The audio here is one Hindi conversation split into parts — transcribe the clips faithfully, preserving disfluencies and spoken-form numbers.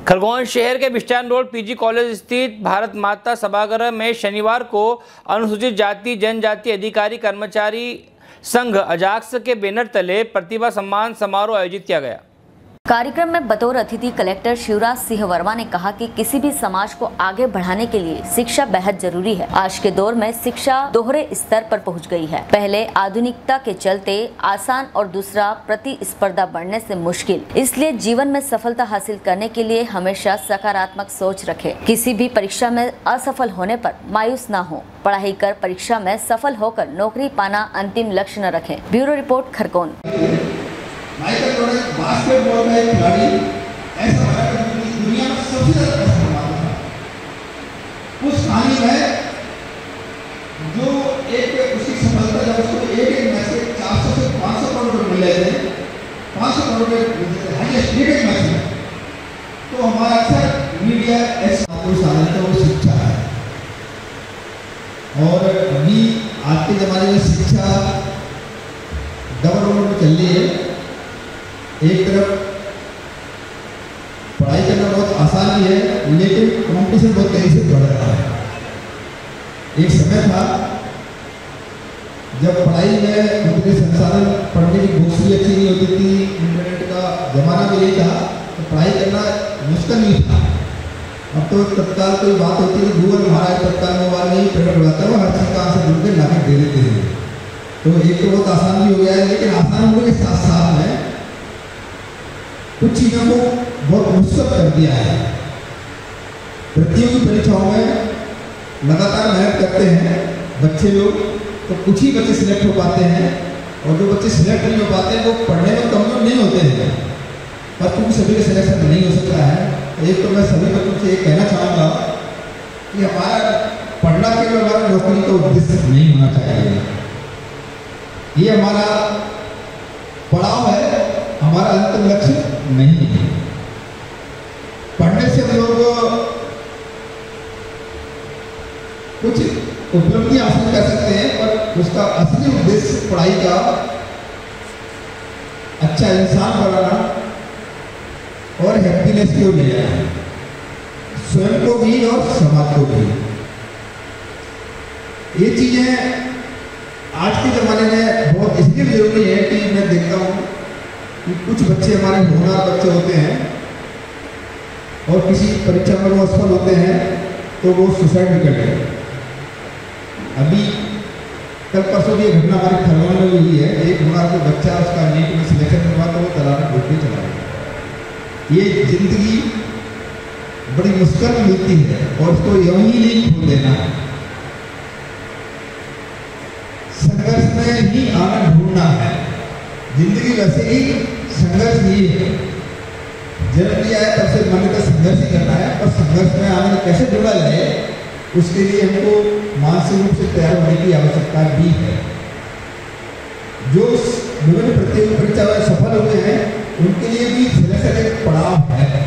खरगोन शहर के बिस्टान रोड पीजी कॉलेज स्थित भारत माता सभागृह में शनिवार को अनुसूचित जाति जनजाति अधिकारी कर्मचारी संघ अजाक्स के बैनर तले प्रतिभा सम्मान समारोह आयोजित किया गया। कार्यक्रम में बतौर अतिथि कलेक्टर शिवराज सिंह वर्मा ने कहा कि किसी भी समाज को आगे बढ़ाने के लिए शिक्षा बेहद जरूरी है। आज के दौर में शिक्षा दोहरे स्तर पर पहुंच गई है। पहले आधुनिकता के चलते आसान और दूसरा प्रतिस्पर्धा बढ़ने से मुश्किल, इसलिए जीवन में सफलता हासिल करने के लिए हमेशा सकारात्मक सोच रखें। किसी भी परीक्षा में असफल होने पर मायूस न हो, पढ़ाई कर परीक्षा में सफल होकर नौकरी पाना अंतिम लक्ष्य न रखें। Bureau report Khargone. Michael Jordan basketball का एक खिलाड़ी ऐसा बना कि दुनिया में सबसे ज्यादा पैसा कमाता है। उस कहानी में जो एक उसकी सफलता जब उसको एक एक मैच के चार सौ से पाँच सौ करोड़ रुपए मिले थे, पाँच सौ करोड़ रुपए हाईएस्ट एक एक मैच में, तो हमारा अक्सर मीडिया ऐसा कोई साधन तो वो शिक्षा है। और अभी आज के जमाने में शिक्षा डबल रोड में चल रही है। एक तरफ पढ़ाई करना बहुत आसान भी है, लेकिन कंपटीशन बहुत तेजी से बढ़ रहा है। एक समय था जब पढ़ाई में उतने संसाधन, पढ़ने की बुक्स भी अच्छी नहीं होती थी, इंटरनेट का जमाना भी नहीं था, तो पढ़ाई करना मुश्किल नहीं था। अब तो तत्काल कोई बात होती है, गूगल हमारा तत्काल मोबाइल में ही पेपर बढ़ाता है, हर चीज कहाँ से ढूंढ के लाके दे देते हैं। तो एक तो बहुत आसान भी हो गया है, लेकिन आसान होने के साथ साथ में कुछ चीज़ों को बहुत मुश्किल कर दिया है। प्रतियोगी परीक्षाओं में लगातार मेहनत करते हैं बच्चे लोग, तो कुछ ही बच्चे सिलेक्ट हो पाते हैं, और जो बच्चे सिलेक्ट नहीं हो पाते हैं वो पढ़ने में कमजोर नहीं होते हैं, पर क्योंकि सभी का सिलेक्शन नहीं हो सकता है। एक तो मैं सभी बच्चों से एक कहना चाहूँगा कि हमारा पढ़ना केवल हमारा नौकरी का उद्देश्य नहीं होना चाहिए। ये हमारा पड़ाव है, हमारा अंतिम लक्ष्य नहीं है। पढ़ने से हम लोग कुछ उपलब्धि हासिल कर सकते हैं, पर उसका असली उद्देश्य पढ़ाई का अच्छा इंसान बनाना और हैप्पीनेस को मिलना है, स्वयं को भी और समाज को भी। ये चीजें आज के ज़माने में बहुत इसलिए जरूरी है कि मैं देखता हूँ कि कुछ बच्चे हमारे होनहार बच्चे होते हैं और किसी परीक्षा में वो असफल होते हैं तो वो सुसाइड भी करते हैं। अभी कल परसों की घटना हमारे खरगोन में हुई है। एक होनहार को बच्चा, उसका नीट में सिलेक्शन हुआ तो वो तालाब में डूब के चला गया। ये जिंदगी बड़ी मुश्किल में मिलती है और उसको यूं ही नहीं खो देना, संघर्ष में ही आनंद ढूंढना है। जिंदगी वैसे ही संघर्ष ही है। जन्म लिया है तब से मन का संघर्ष ही करना है, और संघर्ष में आनंद कैसे जुड़ा जाए उसके लिए हमको मानसिक रूप से तैयार होने की आवश्यकता भी है। जो विभिन्न प्रतियोगी परीक्षा में सफल हुए हैं उनके लिए भी सिलेक्शन एक पड़ाव है।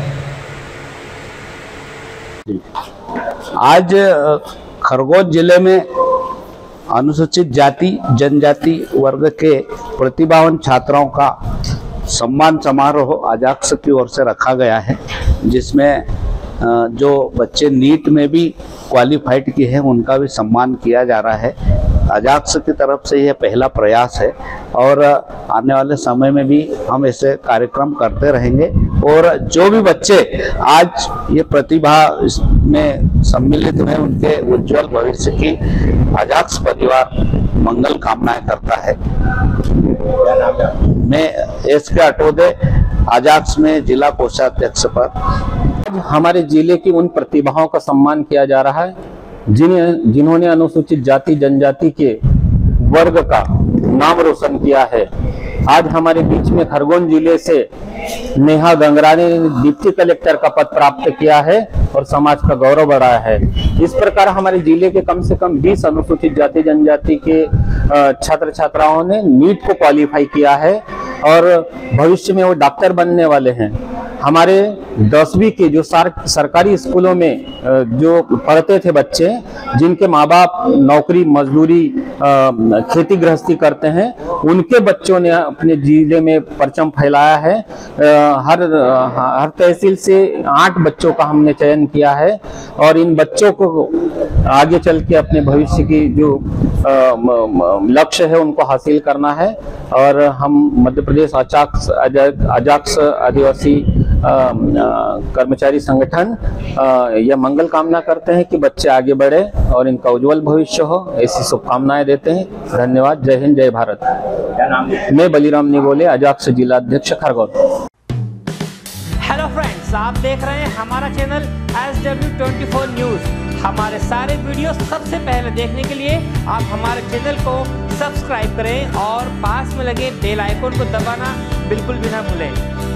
आज खरगोन जिले में अनुसूचित जाति जनजाति वर्ग के प्रतिभावान छात्राओं का सम्मान समारोह अजाक्स की ओर से रखा गया है, जिसमें जो बच्चे नीट में भी क्वालिफाइड किए हैं उनका भी सम्मान किया जा रहा है। अजाक्स की तरफ से यह पहला प्रयास है और आने वाले समय में भी हम ऐसे कार्यक्रम करते रहेंगे। और जो भी बच्चे आज ये प्रतिभा में सम्मिलित हैं उनके उज्जवल भविष्य की अजाक्स परिवार मंगल कामनाएं करता है। मैं एस के अटोदे अजाक्स में जिला कोषाध्यक्ष पर हमारे जिले की उन प्रतिभाओं का सम्मान किया जा रहा है जिन्हें जिन्होंने अनुसूचित जाति जनजाति के वर्ग का नाम रोशन किया है। आज हमारे बीच में खरगोन जिले से नेहा गंगरा ने डिप्टी कलेक्टर का पद प्राप्त किया है और समाज का गौरव बढ़ाया है। इस प्रकार हमारे जिले के कम से कम बीस अनुसूचित जाति जनजाति के छात्र छात्राओं ने नीट को क्वालिफाई किया है और भविष्य में वो डॉक्टर बनने वाले हैं। हमारे दसवीं के जो सार, सरकारी स्कूलों में जो पढ़ते थे बच्चे, जिनके माँ बाप नौकरी मजदूरी खेती गृहस्थी करते हैं, उनके बच्चों ने अपने जिले में परचम फैलाया है। हर हर तहसील से आठ बच्चों का हमने चयन किया है और इन बच्चों को आगे चल के अपने भविष्य की जो लक्ष्य है उनको हासिल करना है। और हम मध्य प्रदेश अजाक्स अजाक्स आदिवासी कर्मचारी संगठन यह मंगल कामना करते हैं कि बच्चे आगे बढ़े और इनका उज्जवल भविष्य हो, ऐसी शुभकामनाएं देते हैं। धन्यवाद। जय हिंद, जय भारत। क्या नाम है? मैं बलिराम निगोले, अजाक्स जिला अध्यक्ष खरगोन। हेलो फ्रेंड्स, आप देख रहे हैं हमारा channel S W twenty four news. हमारे सारे वीडियो सबसे पहले देखने के लिए आप हमारे चैनल को सब्सक्राइब करें और पास में लगे बेल आइकन को दबाना बिल्कुल भी ना भूलें।